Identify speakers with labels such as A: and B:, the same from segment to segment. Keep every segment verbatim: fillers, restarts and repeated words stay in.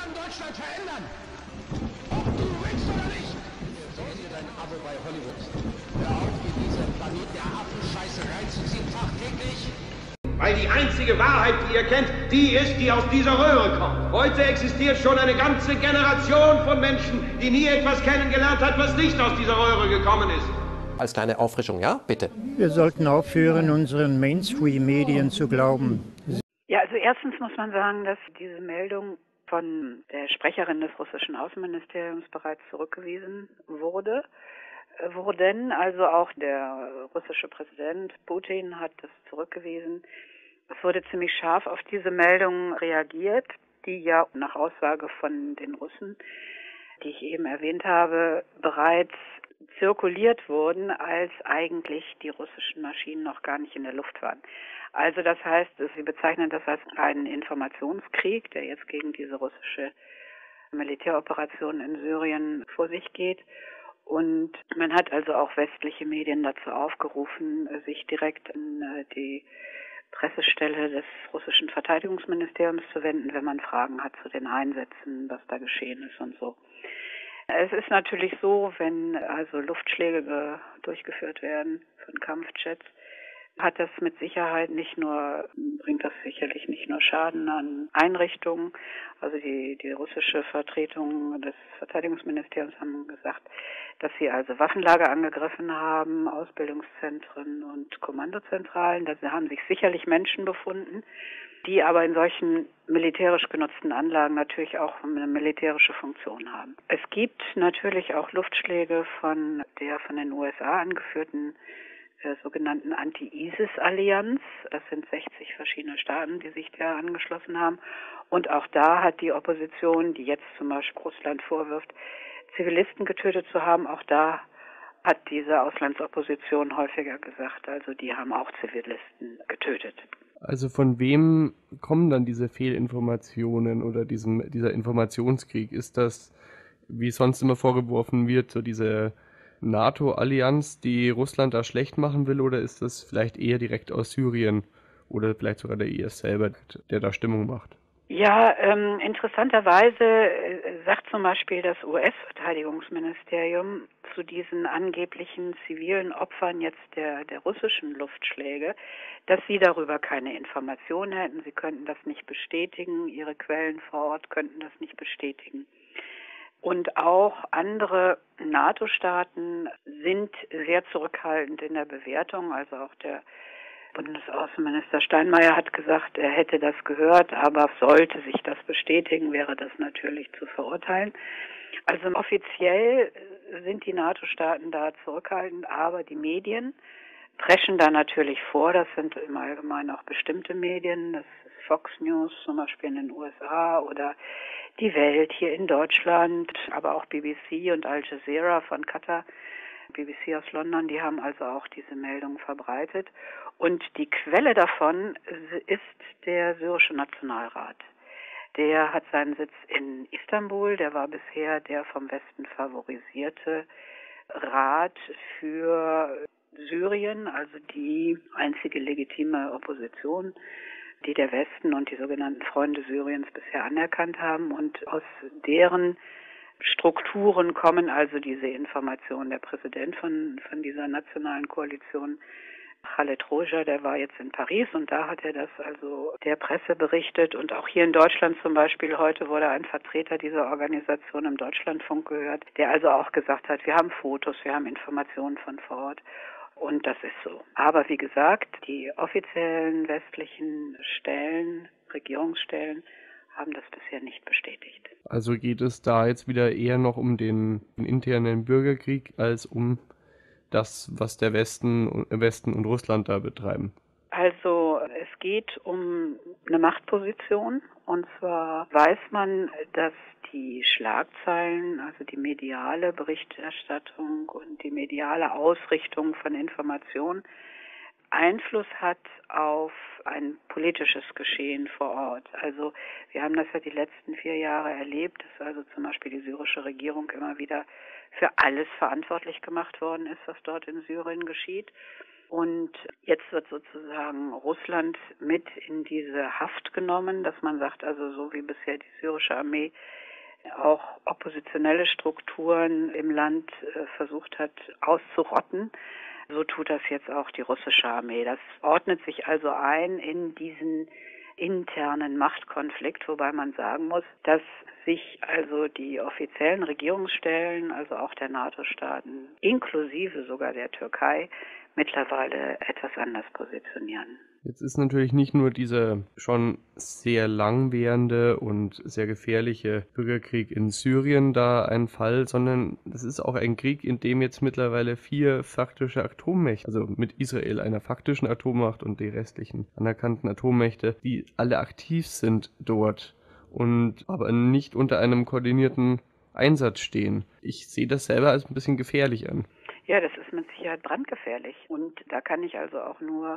A: werden Deutschland verändern. Ob du willst oder nicht. Beende dein Abo bei Hollywood. Hör auf, in diese Planet der Affen-Scheiße reinzuziehen, tagtäglich.
B: Weil die einzige Wahrheit, die ihr kennt, die ist, die aus dieser Röhre kommt. Heute existiert schon eine ganze Generation von Menschen, die nie etwas kennengelernt hat, was nicht aus dieser Röhre gekommen ist.
C: Als kleine Auffrischung, ja, bitte.
D: Wir sollten aufhören, unseren Mainstream-Medien zu glauben.
E: Ja, also erstens muss man sagen, dass diese Meldung von der Sprecherin des russischen Außenministeriums bereits zurückgewiesen wurde. Wurden, also auch der russische Präsident Putin hat das zurückgewiesen. Es wurde ziemlich scharf auf diese Meldung reagiert, die ja nach Aussage von den Russen, die ich eben erwähnt habe, bereits zirkuliert wurden, als eigentlich die russischen Maschinen noch gar nicht in der Luft waren. Also das heißt, sie bezeichnen das als einen Informationskrieg, der jetzt gegen diese russische Militäroperation in Syrien vor sich geht. Und man hat also auch westliche Medien dazu aufgerufen, sich direkt an die Pressestelle des russischen Verteidigungsministeriums zu wenden, wenn man Fragen hat zu den Einsätzen, was da geschehen ist und so. Es ist natürlich so, wenn also Luftschläge durchgeführt werden von Kampfjets, hat das mit Sicherheit nicht nur, bringt das sicherlich nicht nur Schaden an Einrichtungen. Also die, die russische Vertretung des Verteidigungsministeriums haben gesagt, dass sie also Waffenlager angegriffen haben, Ausbildungszentren und Kommandozentralen. Da haben sich sicherlich Menschen befunden, die aber in solchen militärisch genutzten Anlagen natürlich auch eine militärische Funktion haben. Es gibt natürlich auch Luftschläge von der von den U S A angeführten der sogenannten Anti-ISIS-Allianz. Das sind sechzig verschiedene Staaten, die sich da angeschlossen haben. Und auch da hat die Opposition, die jetzt zum Beispiel Russland vorwirft, Zivilisten getötet zu haben, auch da hat diese Auslandsopposition häufiger gesagt, also die haben auch Zivilisten getötet.
F: Also von wem kommen dann diese Fehlinformationen oder diesem, dieser Informationskrieg? Ist das, wie sonst immer vorgeworfen wird, so diese NATO-Allianz, die Russland da schlecht machen will, oder ist das vielleicht eher direkt aus Syrien oder vielleicht sogar der I S selber, der da Stimmung macht?
E: Ja, ähm, interessanterweise äh, sagt zum Beispiel das U S-Verteidigungsministerium zu diesen angeblichen zivilen Opfern jetzt der, der russischen Luftschläge, dass sie darüber keine Informationen hätten. Sie könnten das nicht bestätigen, ihre Quellen vor Ort könnten das nicht bestätigen. Und auch andere NATO-Staaten sind sehr zurückhaltend in der Bewertung. Also auch der Bundesaußenminister Steinmeier hat gesagt, er hätte das gehört, aber sollte sich das bestätigen, wäre das natürlich zu verurteilen. Also offiziell sind die NATO-Staaten da zurückhaltend, aber die Medien preschen da natürlich vor. Das sind im Allgemeinen auch bestimmte Medien. Das ist Fox News zum Beispiel in den U S A oder die Welt hier in Deutschland, aber auch B B C und Al Jazeera von Katar, B B C aus London, die haben also auch diese Meldung verbreitet. Und die Quelle davon ist der syrische Nationalrat. Der hat seinen Sitz in Istanbul, der war bisher der vom Westen favorisierte Rat für Syrien, also die einzige legitime Opposition, die der Westen und die sogenannten Freunde Syriens bisher anerkannt haben. Und aus deren Strukturen kommen also diese Informationen. Der Präsident von, von dieser nationalen Koalition, Khaled Roja, der war jetzt in Paris und da hat er das also der Presse berichtet. Und auch hier in Deutschland zum Beispiel, heute wurde ein Vertreter dieser Organisation im Deutschlandfunk gehört, der also auch gesagt hat, wir haben Fotos, wir haben Informationen von vor Ort. Und das ist so. Aber wie gesagt, die offiziellen westlichen Stellen, Regierungsstellen, haben das bisher nicht bestätigt.
F: Also geht es da jetzt wieder eher noch um den internen Bürgerkrieg als um das, was der Westen, Westen und Russland da betreiben?
E: Also es geht um eine Machtposition. Und zwar weiß man, dass die Schlagzeilen, also die mediale Berichterstattung und die mediale Ausrichtung von Informationen Einfluss hat auf ein politisches Geschehen vor Ort. Also wir haben das ja die letzten vier Jahre erlebt, dass also zum Beispiel die syrische Regierung immer wieder für alles verantwortlich gemacht worden ist, was dort in Syrien geschieht. Und jetzt wird sozusagen Russland mit in diese Haft genommen, dass man sagt, also so wie bisher die syrische Armee auch oppositionelle Strukturen im Land äh, versucht hat auszurotten, so tut das jetzt auch die russische Armee. Das ordnet sich also ein in diesen internen Machtkonflikt, wobei man sagen muss, dass sich also die offiziellen Regierungsstellen, also auch der NATO-Staaten, inklusive sogar der Türkei, mittlerweile etwas anders positionieren.
F: Jetzt ist natürlich nicht nur dieser schon sehr langwährende und sehr gefährliche Bürgerkrieg in Syrien da ein Fall, sondern es ist auch ein Krieg, in dem jetzt mittlerweile vier faktische Atommächte, also mit Israel einer faktischen Atommacht und die restlichen anerkannten Atommächte, die alle aktiv sind dort und aber nicht unter einem koordinierten Einsatz stehen. Ich sehe das selber als ein bisschen gefährlich an.
E: Ja, das ist mit Sicherheit brandgefährlich. Und da kann ich also auch nur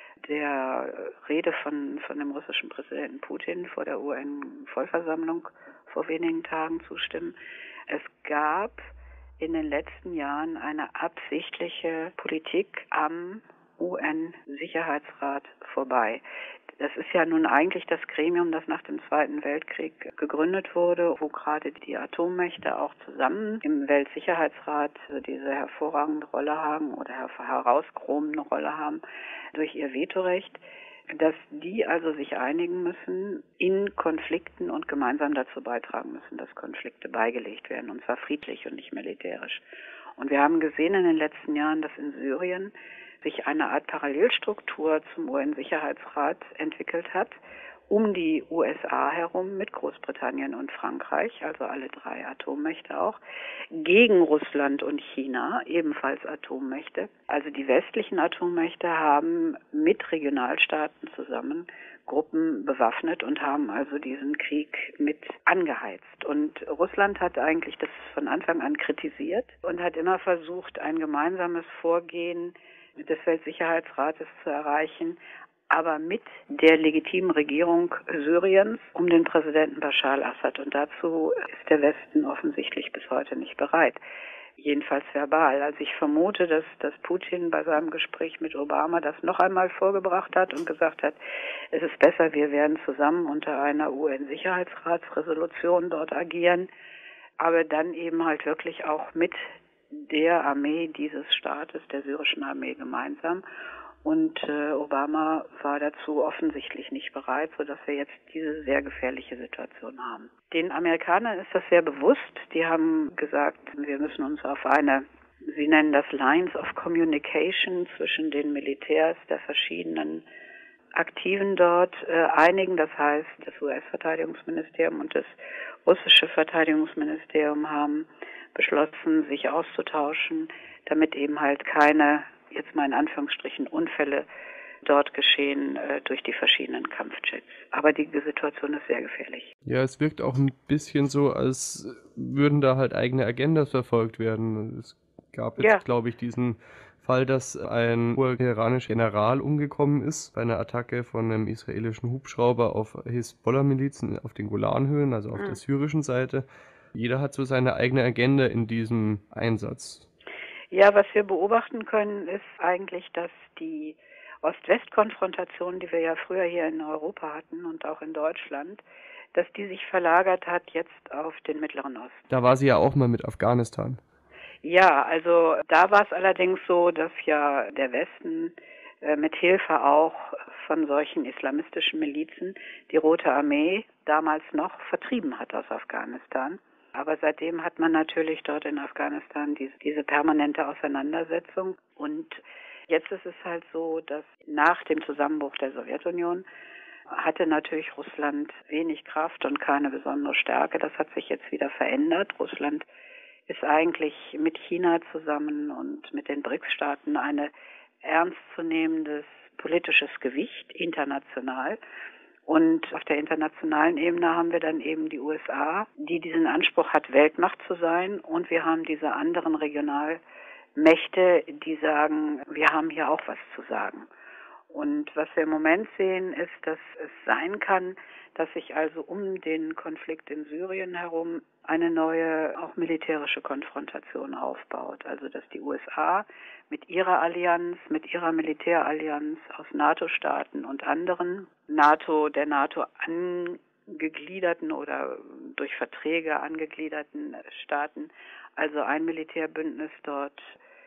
E: der Rede von, von dem russischen Präsidenten Putin vor der U N-Vollversammlung vor wenigen Tagen zustimmen. Es gab in den letzten Jahren eine absichtliche Politik am U N-Sicherheitsrat vorbei. Das ist ja nun eigentlich das Gremium, das nach dem Zweiten Weltkrieg gegründet wurde, wo gerade die Atommächte auch zusammen im Weltsicherheitsrat diese hervorragende Rolle haben oder herauskromende Rolle haben durch ihr Vetorecht, dass die also sich einigen müssen in Konflikten und gemeinsam dazu beitragen müssen, dass Konflikte beigelegt werden, und zwar friedlich und nicht militärisch. Und wir haben gesehen in den letzten Jahren, dass in Syrien sich eine Art Parallelstruktur zum U N-Sicherheitsrat entwickelt hat, um die U S A herum mit Großbritannien und Frankreich, also alle drei Atommächte auch, gegen Russland und China, ebenfalls Atommächte. Also die westlichen Atommächte haben mit Regionalstaaten zusammen Gruppen bewaffnet und haben also diesen Krieg mit angeheizt. Und Russland hat eigentlich das von Anfang an kritisiert und hat immer versucht, ein gemeinsames Vorgehen des Weltsicherheitsrates zu erreichen, aber mit der legitimen Regierung Syriens um den Präsidenten Bashar al-Assad. Und dazu ist der Westen offensichtlich bis heute nicht bereit. Jedenfalls verbal. Also ich vermute, dass, dass Putin bei seinem Gespräch mit Obama das noch einmal vorgebracht hat und gesagt hat, es ist besser, wir werden zusammen unter einer U N-Sicherheitsratsresolution dort agieren, aber dann eben halt wirklich auch mit der Armee dieses Staates, der syrischen Armee, gemeinsam. Und äh, Obama war dazu offensichtlich nicht bereit, sodass wir jetzt diese sehr gefährliche Situation haben. Den Amerikanern ist das sehr bewusst. Die haben gesagt, wir müssen uns auf eine, sie nennen das Lines of Communication zwischen den Militärs der verschiedenen Aktiven dort äh, einigen. Das heißt, das U S-Verteidigungsministerium und das russische Verteidigungsministerium haben beschlossen, sich auszutauschen, damit eben halt keine, jetzt mal in Anführungsstrichen, Unfälle dort geschehen äh, durch die verschiedenen Kampfjets. Aber die Situation ist sehr gefährlich.
F: Ja, es wirkt auch ein bisschen so, als würden da halt eigene Agendas verfolgt werden. Es gab jetzt, ja. glaube ich, diesen Fall, dass ein hoher iranischer General umgekommen ist bei einer Attacke von einem israelischen Hubschrauber auf Hisbollah-Milizen auf den Golanhöhen, also auf mhm. der syrischen Seite. Jeder hat so seine eigene Agenda in diesem Einsatz.
E: Ja, was wir beobachten können, ist eigentlich, dass die Ost-West-Konfrontation, die wir ja früher hier in Europa hatten und auch in Deutschland, dass die sich verlagert hat jetzt auf den Mittleren Osten.
F: Da war sie ja auch mal mit Afghanistan.
E: Ja, also da war es allerdings so, dass ja der Westen äh, mit Hilfe auch von solchen islamistischen Milizen die Rote Armee damals noch vertrieben hat aus Afghanistan. Aber seitdem hat man natürlich dort in Afghanistan diese, diese permanente Auseinandersetzung. Und jetzt ist es halt so, dass nach dem Zusammenbruch der Sowjetunion hatte natürlich Russland wenig Kraft und keine besondere Stärke. Das hat sich jetzt wieder verändert. Russland ist eigentlich mit China zusammen und mit den BRICS-Staaten ein ernstzunehmendes politisches Gewicht international. Und auf der internationalen Ebene haben wir dann eben die U S A, die diesen Anspruch hat, Weltmacht zu sein. Und wir haben diese anderen Regionalmächte, die sagen, wir haben hier auch was zu sagen. Und was wir im Moment sehen, ist, dass es sein kann, dass sich also um den Konflikt in Syrien herum eine neue, auch militärische Konfrontation aufbaut. Also dass die U S A mit ihrer Allianz, mit ihrer Militärallianz aus NATO-Staaten und anderen NATO, der NATO angegliederten oder durch Verträge angegliederten Staaten, also ein Militärbündnis dort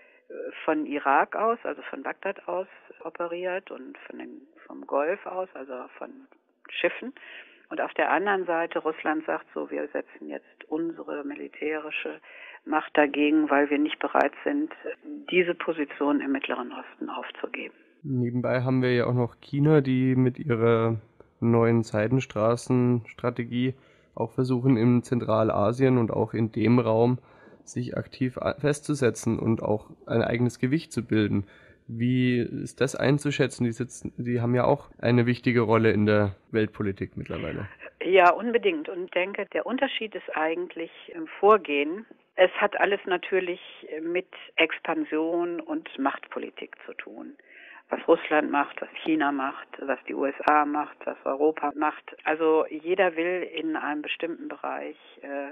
E: von Irak aus, also von Bagdad aus operiert und von den, vom Golf aus, also von Schiffen. Und auf der anderen Seite Russland sagt so, wir setzen jetzt unsere militärische Macht dagegen, weil wir nicht bereit sind, diese Position im Mittleren Osten aufzugeben.
F: Nebenbei haben wir ja auch noch China, die mit ihrer neuen Seidenstraßenstrategie auch versuchen, in Zentralasien und auch in dem Raum sich aktiv festzusetzen und auch ein eigenes Gewicht zu bilden. Wie ist das einzuschätzen? Die sitzen, die haben ja auch eine wichtige Rolle in der Weltpolitik mittlerweile.
E: Ja, unbedingt. Und ich denke, der Unterschied ist eigentlich im Vorgehen. Es hat alles natürlich mit Expansion und Machtpolitik zu tun. Was Russland macht, was China macht, was die U S A macht, was Europa macht. Also jeder will in einem bestimmten Bereich äh,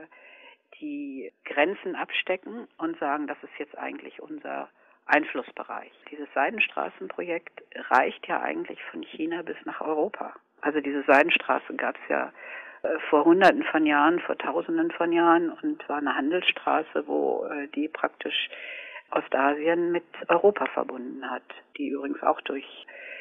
E: die Grenzen abstecken und sagen, das ist jetzt eigentlich unser Einflussbereich. Dieses Seidenstraßenprojekt reicht ja eigentlich von China bis nach Europa. Also diese Seidenstraße gab es ja äh, vor Hunderten von Jahren, vor Tausenden von Jahren und war eine Handelsstraße, wo äh, die praktisch Ostasien mit Europa verbunden hat, die übrigens auch durch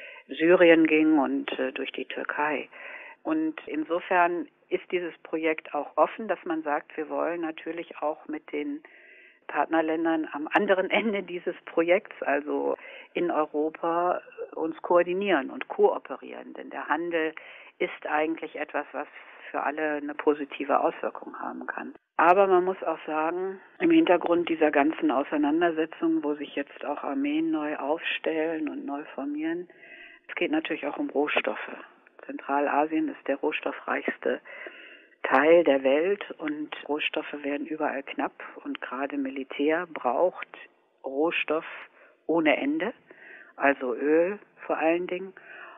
E: Syrien ging und äh, durch die Türkei. Und insofern ist dieses Projekt auch offen, dass man sagt, wir wollen natürlich auch mit den Partnerländern am anderen Ende dieses Projekts, also in Europa, uns koordinieren und kooperieren. Denn der Handel ist eigentlich etwas, was für alle eine positive Auswirkung haben kann. Aber man muss auch sagen, im Hintergrund dieser ganzen Auseinandersetzungen, wo sich jetzt auch Armeen neu aufstellen und neu formieren, es geht natürlich auch um Rohstoffe. Zentralasien ist der rohstoffreichste Teil der Welt und Rohstoffe werden überall knapp und gerade Militär braucht Rohstoff ohne Ende, also Öl vor allen Dingen.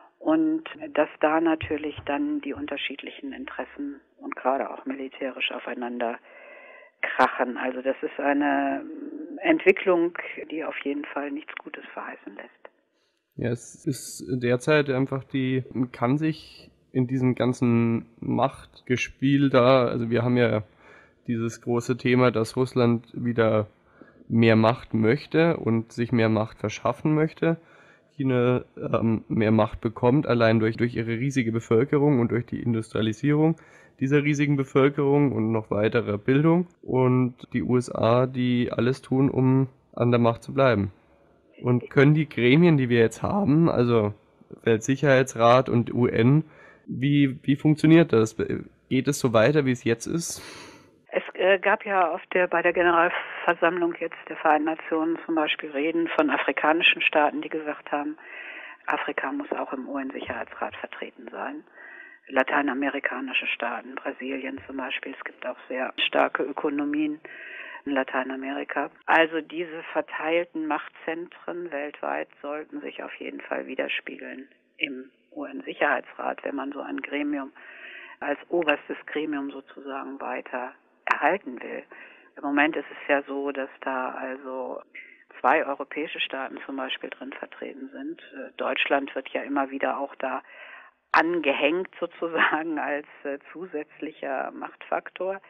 E: Und dass da natürlich dann die unterschiedlichen Interessen und gerade auch militärisch aufeinander krachen. Also das ist eine Entwicklung, die auf jeden Fall nichts Gutes verheißen lässt.
F: Ja, es ist derzeit einfach die, man kann sich in diesem ganzen Machtgespiel da, also wir haben ja dieses große Thema, dass Russland wieder mehr Macht möchte und sich mehr Macht verschaffen möchte. China ähm, mehr Macht bekommt, allein durch, durch ihre riesige Bevölkerung und durch die Industrialisierung dieser riesigen Bevölkerung und noch weiterer Bildung. Und die U S A, die alles tun, um an der Macht zu bleiben. Und können die Gremien, die wir jetzt haben, also Weltsicherheitsrat und U N, wie, wie funktioniert das? Geht es so weiter, wie es jetzt ist?
E: Es äh, gab ja auf der, bei der Generalversammlung jetzt der Vereinten Nationen zum Beispiel Reden von afrikanischen Staaten, die gesagt haben, Afrika muss auch im U N-Sicherheitsrat vertreten sein. Lateinamerikanische Staaten, Brasilien zum Beispiel, es gibt auch sehr starke Ökonomien in Lateinamerika. Also diese verteilten Machtzentren weltweit sollten sich auf jeden Fall widerspiegeln im U N-Sicherheitsrat, wenn man so ein Gremium als oberstes Gremium sozusagen weiter erhalten will. Im Moment ist es ja so, dass da also zwei europäische Staaten zum Beispiel drin vertreten sind. Deutschland wird ja immer wieder auch da angehängt sozusagen als äh, zusätzlicher Machtfaktor.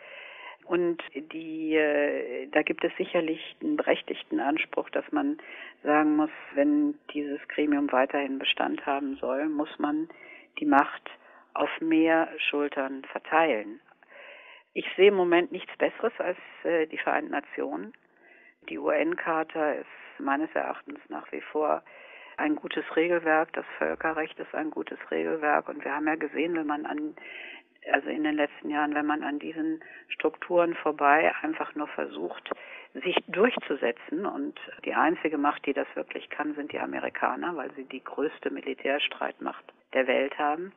E: Und die, äh, da gibt es sicherlich einen berechtigten Anspruch, dass man sagen muss, wenn dieses Gremium weiterhin Bestand haben soll, muss man die Macht auf mehr Schultern verteilen. Ich sehe im Moment nichts Besseres als äh, die Vereinten Nationen. Die U N-Charta ist meines Erachtens nach wie vor ein gutes Regelwerk. Das Völkerrecht ist ein gutes Regelwerk. Und wir haben ja gesehen, wenn man an, also in den letzten Jahren, wenn man an diesen Strukturen vorbei einfach nur versucht, sich durchzusetzen, und die einzige Macht, die das wirklich kann, sind die Amerikaner, weil sie die größte Militärstreitmacht der Welt haben,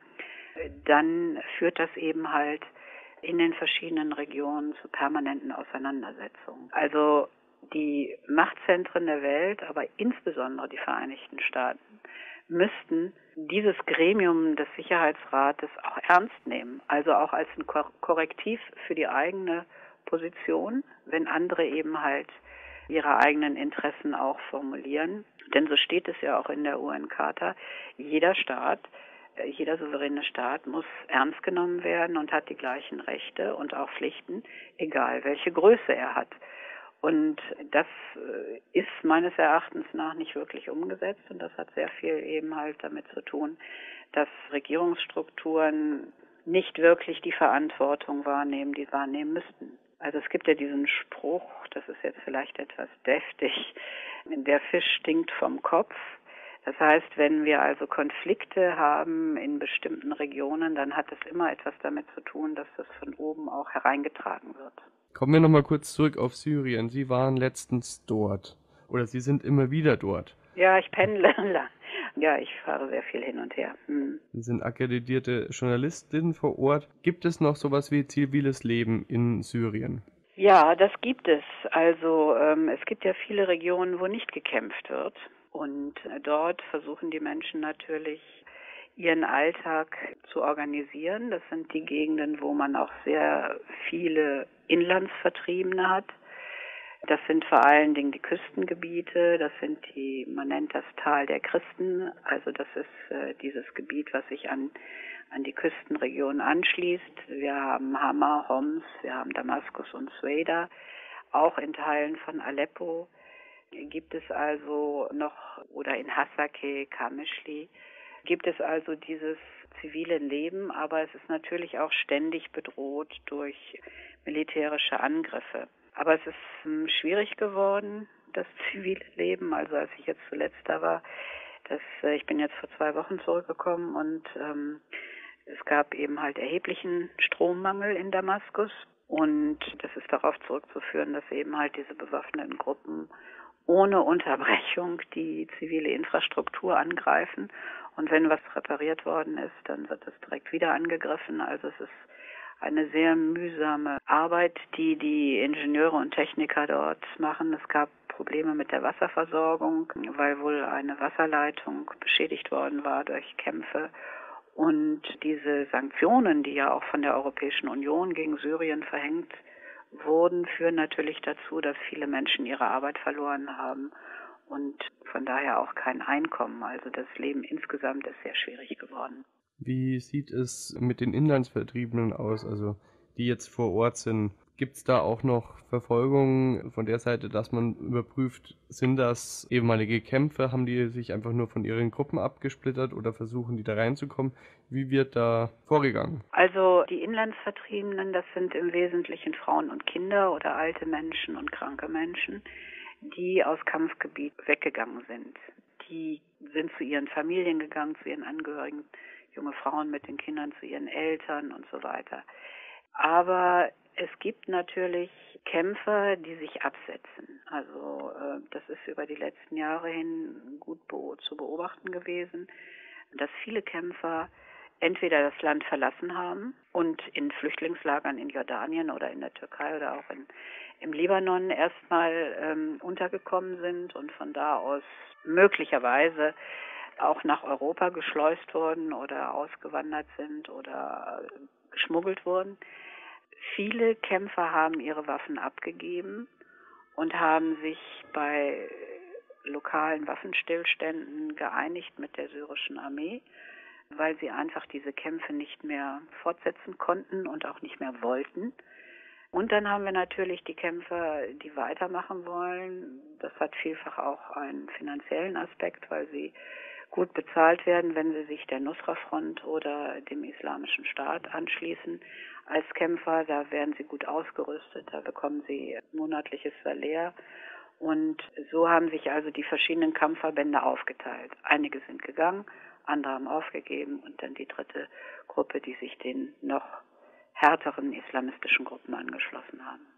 E: dann führt das eben halt in den verschiedenen Regionen zu permanenten Auseinandersetzungen. Also die Machtzentren der Welt, aber insbesondere die Vereinigten Staaten, müssten dieses Gremium des Sicherheitsrates auch ernst nehmen, also auch als ein Korrektiv für die eigene Position, wenn andere eben halt ihre eigenen Interessen auch formulieren. Denn so steht es ja auch in der U N-Charta, jeder Staat, jeder souveräne Staat muss ernst genommen werden und hat die gleichen Rechte und auch Pflichten, egal welche Größe er hat. Und das ist meines Erachtens nach nicht wirklich umgesetzt und das hat sehr viel eben halt damit zu tun, dass Regierungsstrukturen nicht wirklich die Verantwortung wahrnehmen, die sie wahrnehmen müssten. Also es gibt ja diesen Spruch, das ist jetzt vielleicht etwas deftig, der Fisch stinkt vom Kopf. Das heißt, wenn wir also Konflikte haben in bestimmten Regionen, dann hat es immer etwas damit zu tun, dass das von oben auch hereingetragen wird.
F: Kommen wir nochmal kurz zurück auf Syrien. Sie waren letztens dort. Oder Sie sind immer wieder dort.
E: Ja, ich pendle. Ja, ich fahre sehr viel hin und her. Hm.
F: Sie sind akkreditierte Journalistin vor Ort. Gibt es noch sowas wie ziviles Leben in Syrien?
E: Ja, das gibt es. Also ähm, es gibt ja viele Regionen, wo nicht gekämpft wird. Und äh, dort versuchen die Menschen natürlich, ihren Alltag zu organisieren. Das sind die Gegenden, wo man auch sehr viele Inlandsvertriebene hat. Das sind vor allen Dingen die Küstengebiete, das sind die, man nennt das Tal der Christen, also das ist äh, dieses Gebiet, was sich an, an die Küstenregion anschließt. Wir haben Hama, Homs, wir haben Damaskus und Sueda, auch in Teilen von Aleppo gibt es also noch, oder in Hasakeh, Qamishli, gibt es also dieses zivile Leben, aber es ist natürlich auch ständig bedroht durch militärische Angriffe. Aber es ist ähm, schwierig geworden, das zivile Leben. Also als ich jetzt zuletzt da war, das, äh, ich bin jetzt vor zwei Wochen zurückgekommen und ähm, es gab eben halt erheblichen Strommangel in Damaskus. Und das ist darauf zurückzuführen, dass eben halt diese bewaffneten Gruppen ohne Unterbrechung die zivile Infrastruktur angreifen. Und wenn was repariert worden ist, dann wird es direkt wieder angegriffen. Also es ist eine sehr mühsame Arbeit, die die Ingenieure und Techniker dort machen. Es gab Probleme mit der Wasserversorgung, weil wohl eine Wasserleitung beschädigt worden war durch Kämpfe. Und diese Sanktionen, die ja auch von der Europäischen Union gegen Syrien verhängt wurden, führen natürlich dazu, dass viele Menschen ihre Arbeit verloren haben und von daher auch kein Einkommen. Also das Leben insgesamt ist sehr schwierig geworden.
F: Wie sieht es mit den Inlandsvertriebenen aus, also die jetzt vor Ort sind? Gibt es da auch noch Verfolgungen von der Seite, dass man überprüft, sind das ehemalige Kämpfer, haben die sich einfach nur von ihren Gruppen abgesplittert oder versuchen die da reinzukommen? Wie wird da vorgegangen?
E: Also die Inlandsvertriebenen, das sind im Wesentlichen Frauen und Kinder oder alte Menschen und kranke Menschen, die aus Kampfgebiet weggegangen sind. Die sind zu ihren Familien gegangen, zu ihren Angehörigen, junge Frauen mit den Kindern, zu ihren Eltern und so weiter. Aber es gibt natürlich Kämpfer, die sich absetzen. Also äh, das ist über die letzten Jahre hin gut be- zu beobachten gewesen, dass viele Kämpfer entweder das Land verlassen haben und in Flüchtlingslagern in Jordanien oder in der Türkei oder auch in, im Libanon erstmal ähm, untergekommen sind und von da aus möglicherweise auch nach Europa geschleust wurden oder ausgewandert sind oder geschmuggelt wurden. Viele Kämpfer haben ihre Waffen abgegeben und haben sich bei lokalen Waffenstillständen geeinigt mit der syrischen Armee, weil sie einfach diese Kämpfe nicht mehr fortsetzen konnten und auch nicht mehr wollten. Und dann haben wir natürlich die Kämpfer, die weitermachen wollen. Das hat vielfach auch einen finanziellen Aspekt, weil sie gut bezahlt werden, wenn sie sich der Nusra-Front oder dem Islamischen Staat anschließen. Als Kämpfer, da werden sie gut ausgerüstet, da bekommen sie monatliches Salär. Und so haben sich also die verschiedenen Kampfverbände aufgeteilt. Einige sind gegangen, andere haben aufgegeben und dann die dritte Gruppe, die sich den noch härteren islamistischen Gruppen angeschlossen haben.